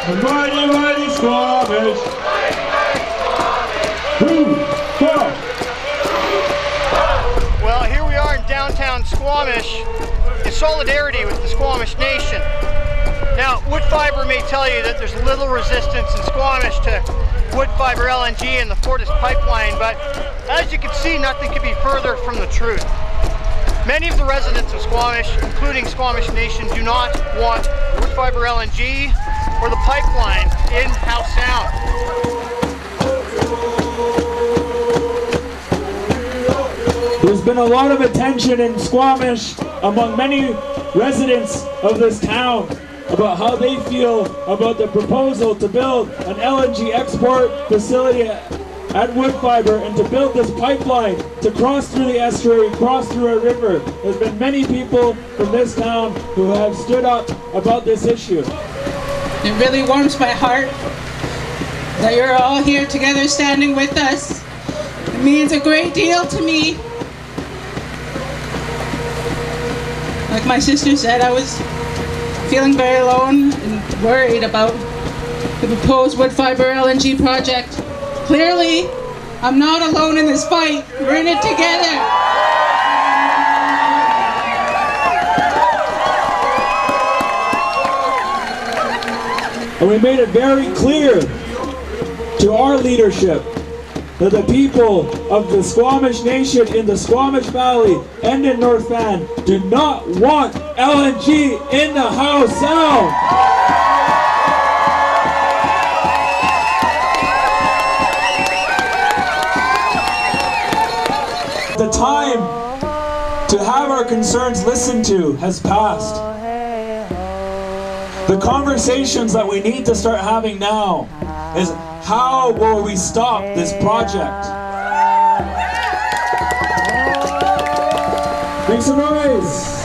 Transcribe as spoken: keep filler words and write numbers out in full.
Mighty, mighty Squamish. Woo, go. Well, here we are in downtown Squamish in solidarity with the Squamish Nation. Now, Woodfibre may tell you that there's little resistance in Squamish to Woodfibre L N G and the Fortis pipeline, but as you can see, nothing could be further from the truth. Many of the residents of Squamish, including Squamish Nation, do not want Woodfibre L N G or the pipeline in Howe Sound. There's been a lot of attention in Squamish among many residents of this town about how they feel about the proposal to build an L N G export facility at Woodfibre and to build this pipeline to cross through the estuary, cross through a river. There's been many people from this town who have stood up about this issue. It really warms my heart that you're all here together standing with us. It means a great deal to me. Like my sister said, I was feeling very alone and worried about the proposed Woodfibre L N G project. Clearly, I'm not alone in this fight. We're in it together. And we made it very clear to our leadership that the people of the Squamish Nation in the Squamish Valley and in North Van do not want L N G in the Howe Sound. The time to have our concerns listened to has passed. The conversations that we need to start having now is how will we stop this project? Make some noise!